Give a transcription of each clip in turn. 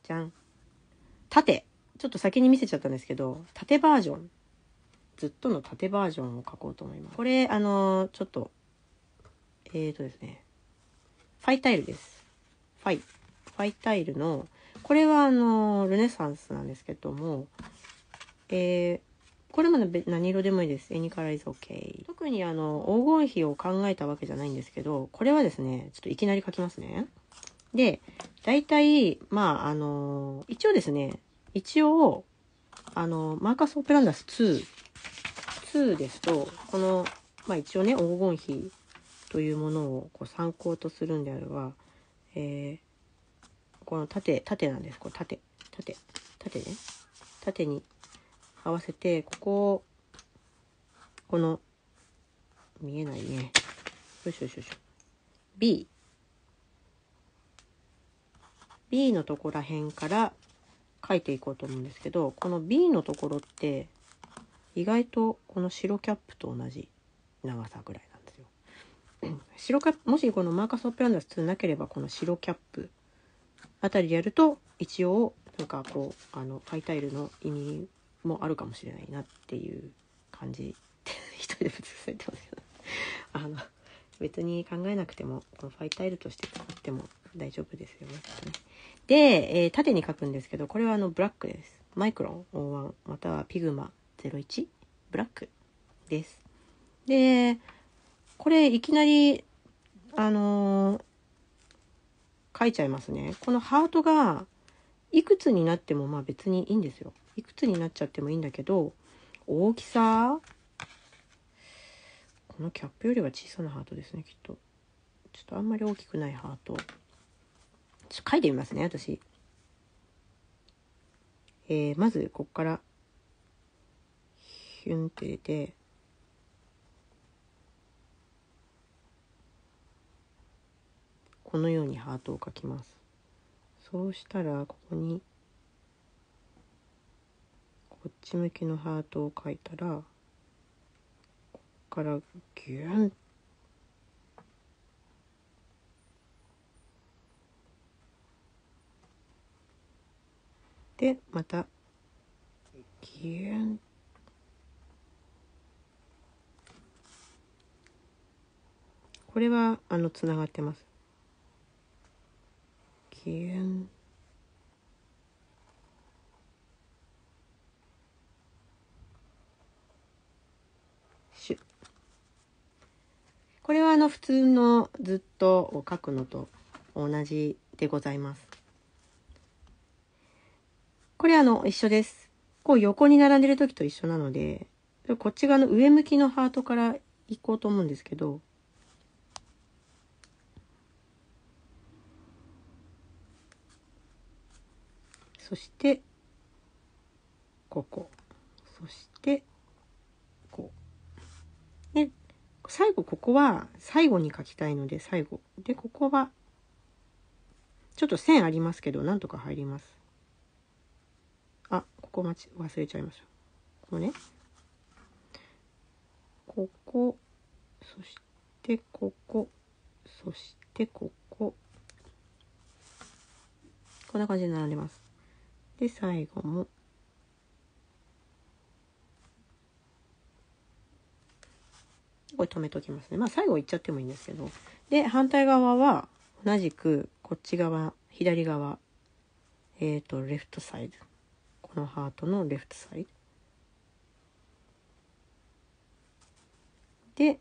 じゃん。縦。ちょっと先に見せちゃったんですけど、縦バージョン。ずっとの縦バージョンを書こうと思います。これ、ちょっと、ですね。ファイタイルです。ファイタイルの、これはルネサンスなんですけども、これも何色でもいいです。Any color is okay。特に黄金比を考えたわけじゃないんですけど、これはですね、ちょっといきなり書きますね。で、大体、まあ、一応ですね、マーカスオペランダス2ですと、この、まあ一応ね、黄金比というものをこう参考とするんであれば、この縦なんです。これ縦ね。縦に合わせて、この、見えないね。よいしょ。B のとこら辺から書いていこうと思うんですけど、この B のところって意外とこの白キャップと同じ長さぐらいなんですよ。白キャップ、もしこのマーカスオペランダス2なければ、この白キャップあたりでやると、一応なんかこうファイタイルの意味もあるかもしれないなっていう感じ一人で別に言ってますけど別に考えなくてもこのファイタイルとして使っても大丈夫ですよね。で、縦に書くんですけど、これはブラックです。マイクロン01またはピグマ01ブラックです。で、これいきなり書いちゃいますね。このハートがいくつになってもまあ別にいいんですよ。いくつになっちゃってもいいんだけど、大きさ、このキャップよりは小さなハートですね、きっと。ちょっとあんまり大きくないハート。ちょっと書いてみますね、私。まずここからヒュンって入れて、このようにハートを描きます。そうしたらここにこっち向きのハートを描いたら、ここからギュンでまたギュン、これはつながってます。ギュンシュ。これは普通のずっと書くのと同じでございます。これ一緒です。こう横に並んでる時と一緒なので、こっち側の上向きのハートから行こうと思うんですけど、そしてここ、そしてこうで、最後ここは最後に書きたいので、最後でここはちょっと線ありますけどなんとか入ります。あ、ここ忘れちゃいました。ここね、ここ、そしてここ、そしてここ、こんな感じで並んでます。で最後もこれ止めときますね。まあ最後いっちゃってもいいんですけど。で反対側は同じくこっち側、左側、レフトサイド、このハートのレフトサイドで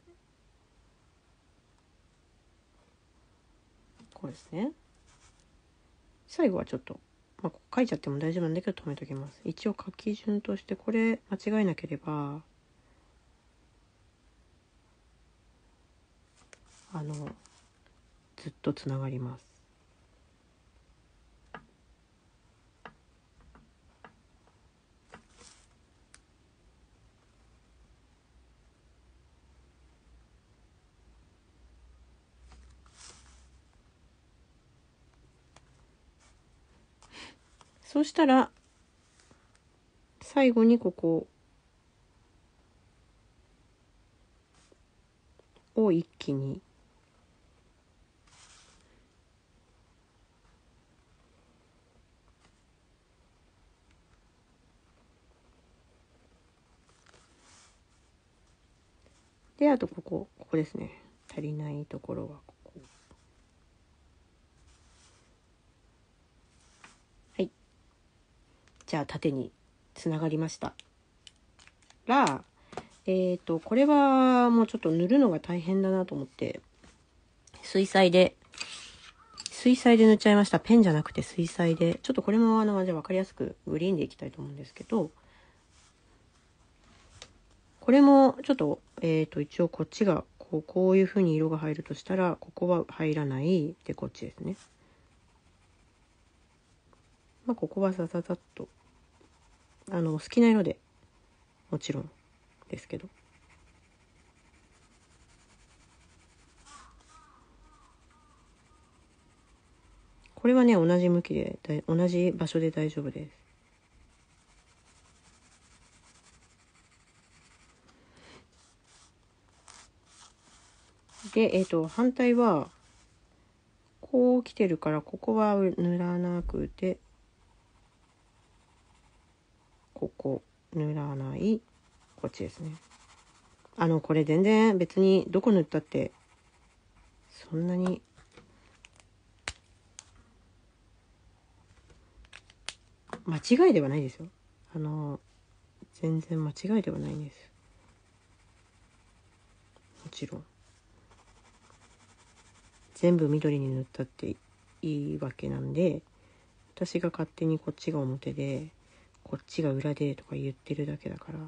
こうですね。最後はちょっと、まあ、ここ書いちゃっても大丈夫なんだけど止めときます。一応書き順としてこれ間違えなければずっとつながります。そうしたら最後にここを一気にで、あとここですね。足りないところはここ。はい。じゃあ縦につながりましたら、これはもうちょっと塗るのが大変だなと思って、水彩で塗っちゃいました。ペンじゃなくて水彩で。ちょっとこれもじゃあ分かりやすくグリーンでいきたいと思うんですけど、これもちょっと、一応こっちがこういう風に色が入るとしたら、ここは入らない。で、こっちですね。まあ、ここはザザザッと、好きな色で、もちろんですけど。これはね、同じ向きで、同じ場所で大丈夫です。で、反対は、こう来てるから、ここは塗らなくて、ここ塗らない、こっちですね。これ全然別にどこ塗ったって、そんなに、間違いではないですよ。全然間違いではないんです。もちろん。全部緑に塗ったっていいわけなんで、私が勝手にこっちが表で、こっちが裏でとか言ってるだけだから、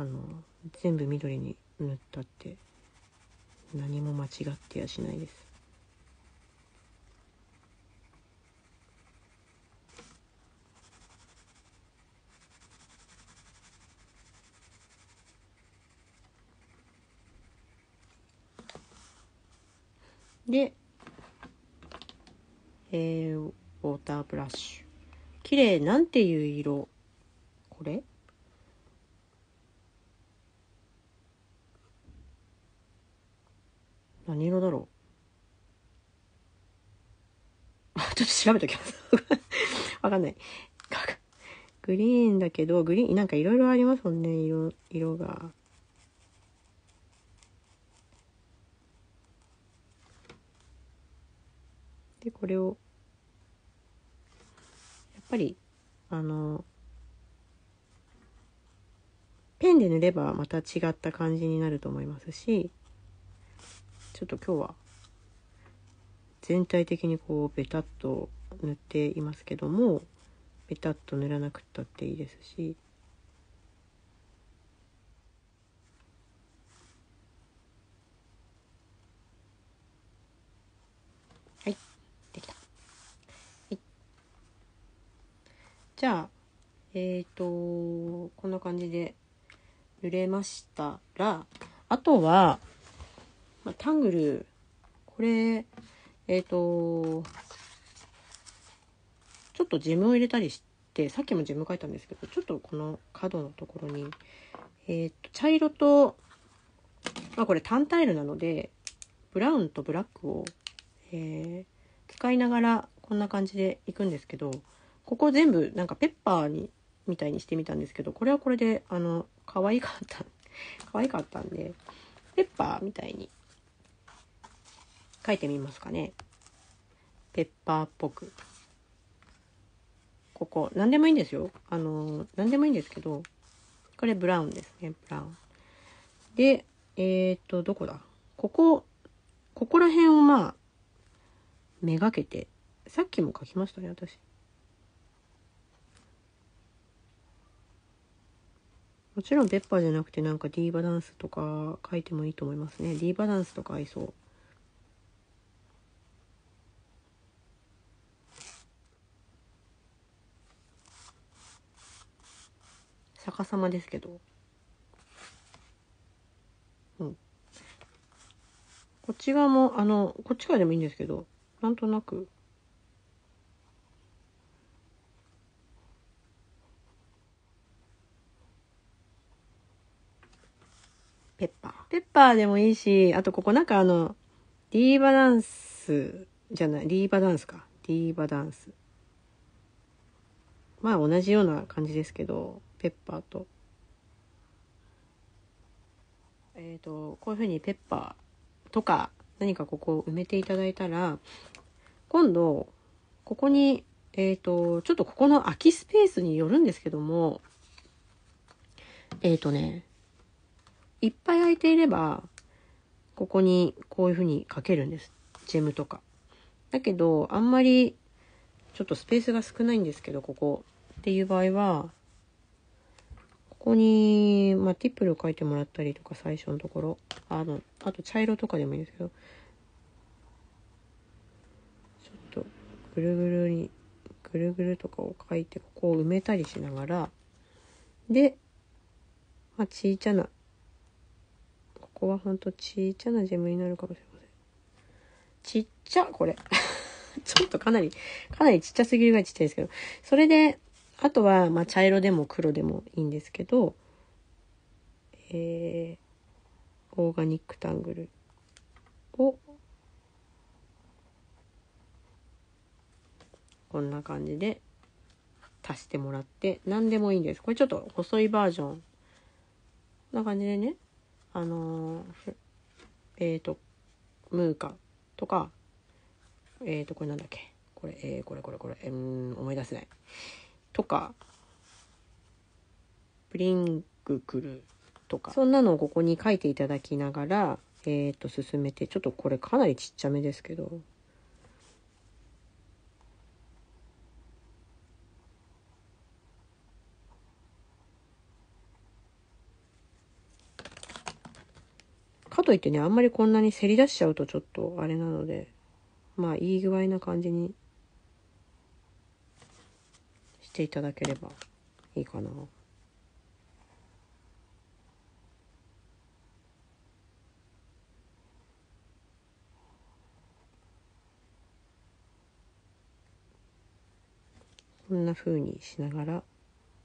全部緑に塗ったって何も間違ってやしないです。で、ウォーターブラッシュ。綺麗、なんていう色？これ？何色だろうちょっと調べときます。わかんない。グリーンだけど、グリーン、なんかいろいろありますもんね、色が。で、これを、やっぱり、ペンで塗ればまた違った感じになると思いますし、ちょっと今日は全体的にこうベタっと塗っていますけども、ベタっと塗らなくったっていいですし、はい、できた。はい、じゃあこんな感じで塗れましたら、あとは、タングル、これちょっとジムを入れたりして、さっきもジム書いたんですけど、ちょっとこの角のところに、茶色と、これ単タイルなので、ブラウンとブラックを、使いながらこんな感じでいくんですけど、ここ全部なんかペッパーにみたいにしてみたんですけど、これはこれで可愛かったんで、ペッパーみたいに書いてみますかね。ペッパーっぽく。ここ何でもいいんですよ。何でもいいんですけど、これブラウンですね。ブラウンで、どこだ、ここら辺をめがけて、さっきも書きましたね、私。もちろんペッパーじゃなくてなんか D バランスとか書いてもいいと思いますね。D バランスとか合いそう。逆さまですけど。うん。こっち側も、こっち側でもいいんですけど、なんとなく。ペッパーでもいいし、あとここなんかD バランスじゃない、D バランスか。D バランス。同じような感じですけど、ペッパーと。 こういう風にペッパーとか何かここを埋めていただいたら、今度ここにちょっとここの空きスペースによるんですけども、いっぱい空いていればここにこういう風にかけるんです。ジェムとか。だけどあんまりちょっとスペースが少ないんですけど、ここっていう場合はここにティップルを書いてもらったりとか、最初のところあと茶色とかでもいいんですけど、ちょっとぐるぐるとかを書いてここを埋めたりしながら、で小さな、ここはほんと小さなジェムになるかもしれません。ちっちゃこれちょっとかなりちっちゃすぎるぐらいちっちゃいですけど、それであとは茶色でも黒でもいいんですけど、オーガニックタングルをこんな感じで足してもらって、何でもいいんです。これちょっと細いバージョンこんな感じでね、ムーカとか、これなんだっけ、これ思い出せないとか、ブリングクルとか、そんなのをここに書いていただきながら進めて、ちょっとこれかなりちっちゃめですけど、かといってね、あんまりこんなにせり出しちゃうとちょっとあれなので、いい具合な感じにしていただければいいかな。こんな風にしながら、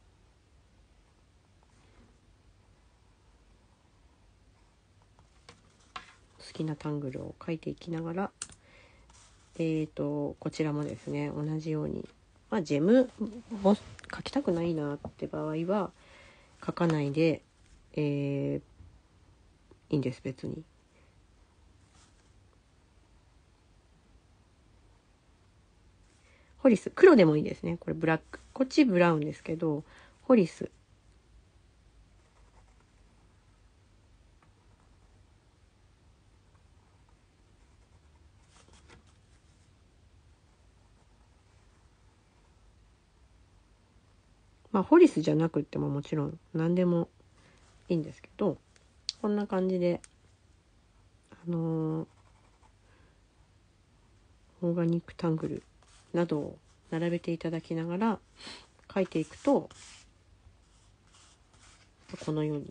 好きなタングルを描いていきながら、こちらもですね、同じように、ジェムを描きたくないなって場合は描かないで、いいんです、別に。ホリス黒でもいいですね。これブラック、こっちブラウンですけど、ホリスホリスじゃなくってももちろん何でもいいんですけど、こんな感じでオーガニックタングルなどを並べていただきながら描いていくと、このように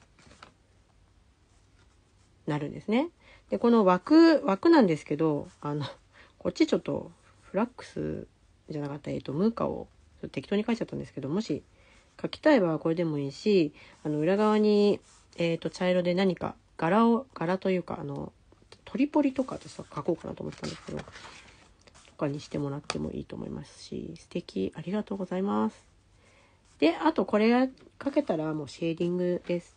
なるんですね。でこの枠なんですけど、こっちちょっとフラックスじゃなかった、ムーカを適当に書いちゃったんですけど、もし書きたい場合はこれでもいいし、裏側に茶色で何か柄というかトリポリとかで書こうかなと思ったんですけど、とかにしてもらってもいいと思いますし、素敵、ありがとうございます。であとこれが書けたらもうシェーディングです。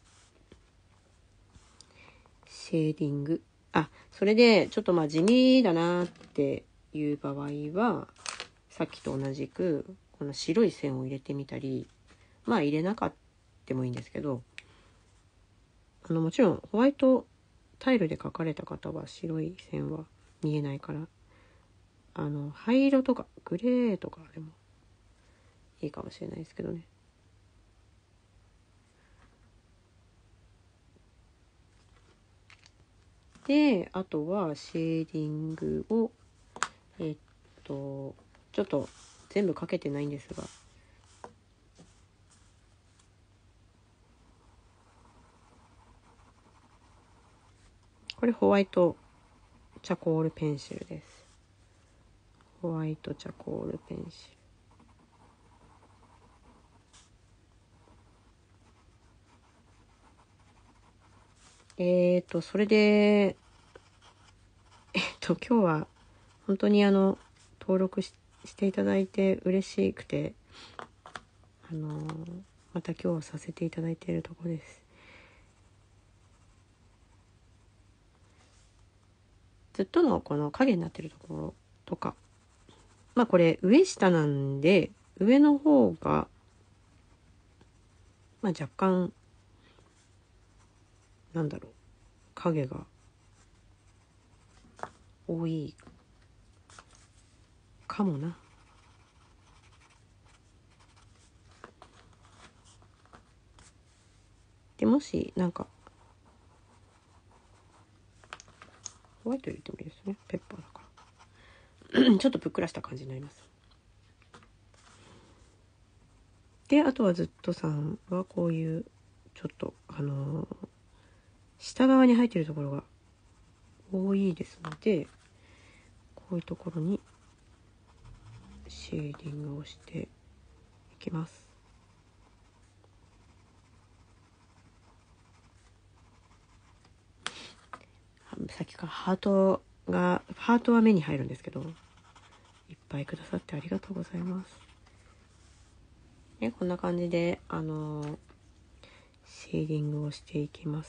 シェーディング、それでちょっと地味だなっていう場合は、さっきと同じくこの白い線を入れてみたり、入れなかったもいいんですけど、もちろんホワイトタイルで描かれた方は白い線は見えないから、灰色とかグレーとかでもいいかもしれないですけどね。であとはシェーディングをちょっと全部かけてないんですが、これホワイトチャコールペンシルです。ホワイトチャコールペンシル、それで今日は本当に登録していただいて嬉しくて、また今日はさせていただいているところです。 ずっとのこの影になってるところとか、まあこれ上下なんで、上の方が、まあ若干、なんだろう、影が多いかもな。で、もし、なんか、ホワイト入れてもいいですね。ペッパーだから。ちょっとぷっくらした感じになります。で、あとはずっとさんはこういう、ちょっと、下側に入ってるところが多いですので、こういうところにシェーディングをしていきます。さっきからハートは目に入るんですけど、いっぱいくださってありがとうございます。ね、こんな感じで、シェーディングをしていきます。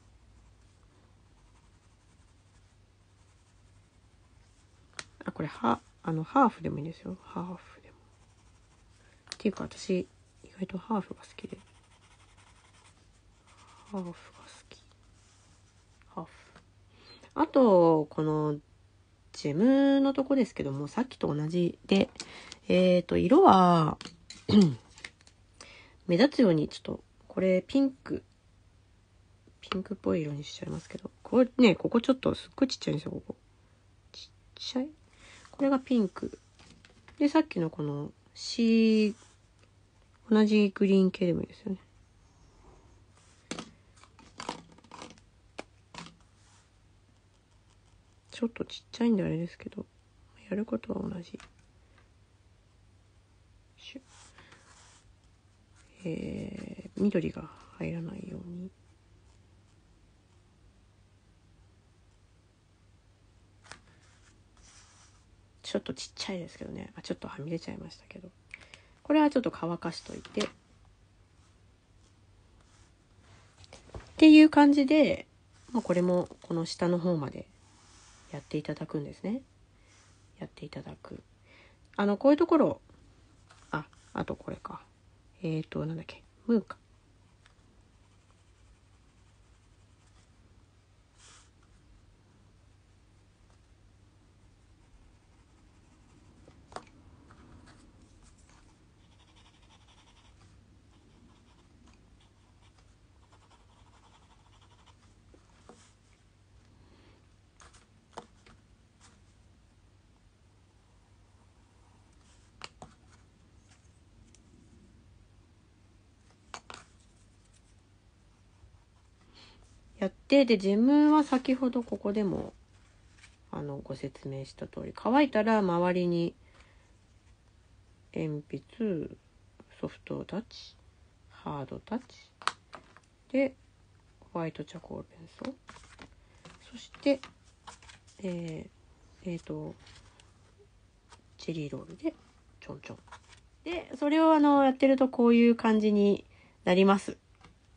あ、これハーフでもいいんですよ。ハーフでも。っていうか私、意外とハーフが好きで。ハーフが好き。ハーフ。あと、この、ジェムのとこですけども、さっきと同じで、色は、目立つように、ちょっと、これピンクっぽい色にしちゃいますけど、これね、ここちょっとすっごいちっちゃいんですよ、ここ。ちっちゃい。これがピンク。で、さっきのこの同じグリーン系でもいいですよね。ちょっとちっちゃいんであれですけど、やることは同じ。緑が入らないように。ちょっとちっちゃいですけどね。ちょっとはみ出ちゃいましたけど。これはちょっと乾かしといて。っていう感じで、これもこの下の方までやっていただくんですね。やっていただく。こういうところ、あとこれか。なんだっけ。ムーか。やって、で、ジェムは先ほどここでも、ご説明した通り、乾いたら周りに、鉛筆、ソフトタッチ、ハードタッチ、で、ホワイトチャコールペンソル、そして、チェリーロールで、ちょんちょん。で、それをやってるとこういう感じになります。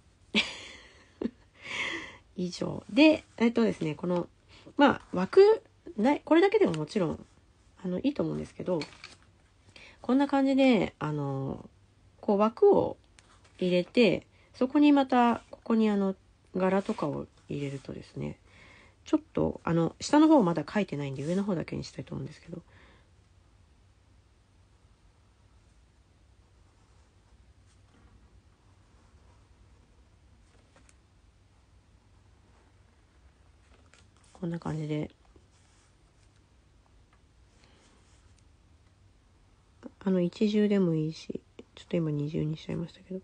以上。で、ですね、この、枠、これだけでももちろん、いいと思うんですけど、こんな感じで、こう枠を入れて、そこにまた、ここに柄とかを入れるとですね、ちょっと、下の方まだ書いてないんで、上の方だけにしたいと思うんですけど、こんな感じで、一重でもいいし、ちょっと今二重にしちゃいましたけど、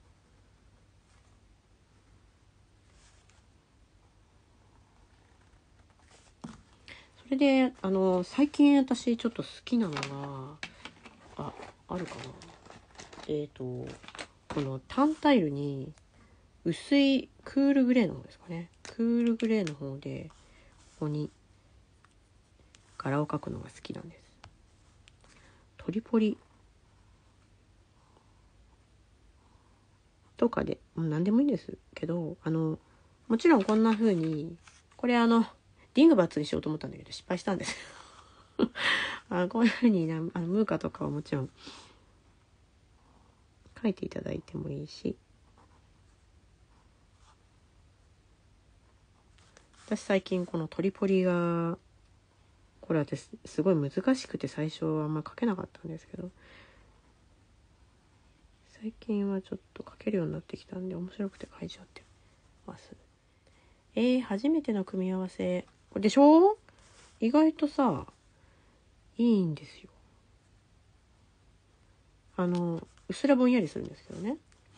それで、最近私ちょっと好きなのが、あるかな。この単タイルに、薄いクールグレーの方ですかね。クールグレーの方で、ここに柄を描くのが好きなんです。トリポリとかで、何でもいいんですけど、もちろんこんな風に、これディングバッツにしようと思ったんだけど失敗したんですこういうふうにムーカとかはもちろん書いていただいてもいいし、私最近このトリポリがこれ私すごい難しくて最初はあんまり書けなかったんですけど、最近はちょっと書けるようになってきたんで面白くて書いちゃってます。初めての組み合わせこれでしょ。意外とさいいんですよ。うっすらぼんやりするんですけどね。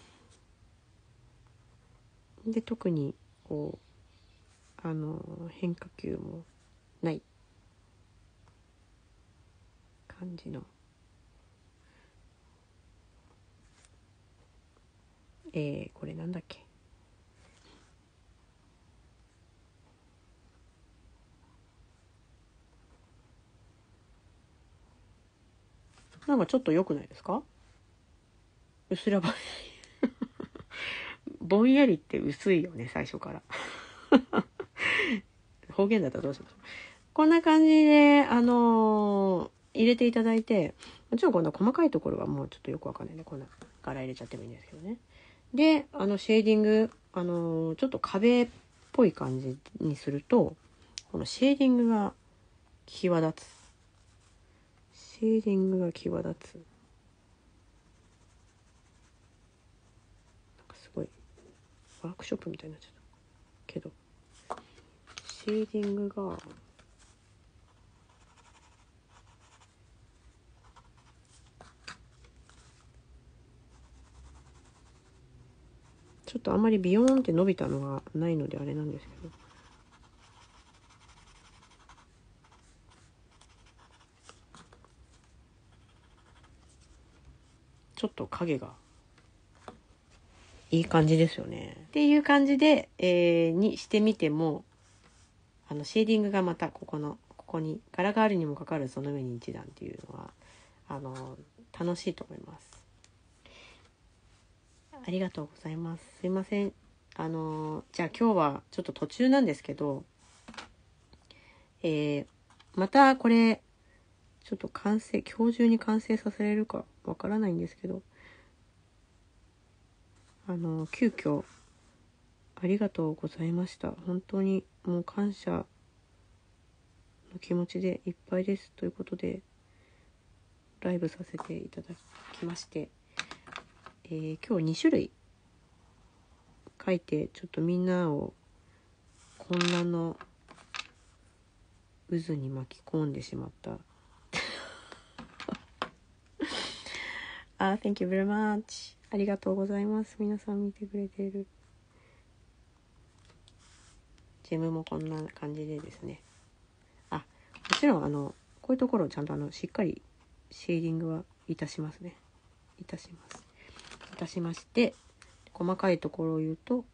で特にこう変化球もない感じのこれなんだっけ、なんかちょっと良くないですか。うっすらぼんやりぼんやりって薄いよね最初から方言だったらどうしましょう。こんな感じで入れていただいて、もちろんこんな細かいところはもうちょっとよくわかんないんでこんな柄入れちゃってもいいんですけどね。でシェーディングちょっと壁っぽい感じにするとこのシェーディングが際立つ。シェーディングが際立つ。なんかすごいワークショップみたいになっちゃったけど、シェーディングがちょっとあんまりビヨーンって伸びたのがないのであれなんですけど、ちょっと影がいい感じですよねっていう感じで、にしてみてもシェーディングがまたここに柄があるにもかかわらずその上に一段っていうのは楽しいと思います。ありがとうございます。すいません。じゃあ今日はちょっと途中なんですけど、またこれちょっと今日中に完成させれるかわからないんですけど、急遽ありがとうございました。本当にもう感謝の気持ちでいっぱいですということでライブさせていただきまして、今日2種類書いてちょっとみんなを混乱の渦に巻き込んでしまったThank you very much。 ありがとうございます。皆さん見てくれている。ジェムもこんな感じでですね、もちろんこういうところをちゃんとしっかりシェーディングはいたしますね。いたしまして、細かいところを言うと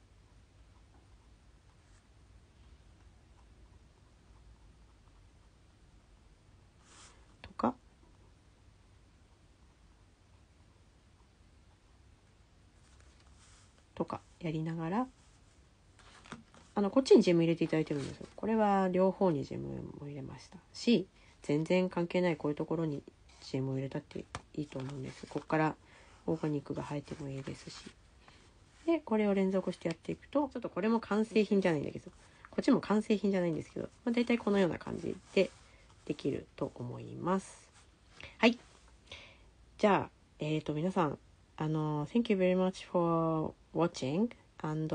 とかやりながらこっちにジェム入れていただいてるんですよ。これは両方にジェムも入れましたし、全然関係ないこういうところにジェムを入れたっていいと思うんです。ここからオーガニックが生えてもいいですし、でこれを連続してやっていくと、ちょっとこれも完成品じゃないんだけど、こっちも完成品じゃないんですけど、だいたいこのような感じでできると思います。はい、じゃあ皆さんThank you very much for watching and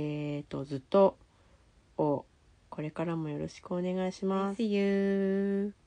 ずっとこれからもよろしくお願いします。See you!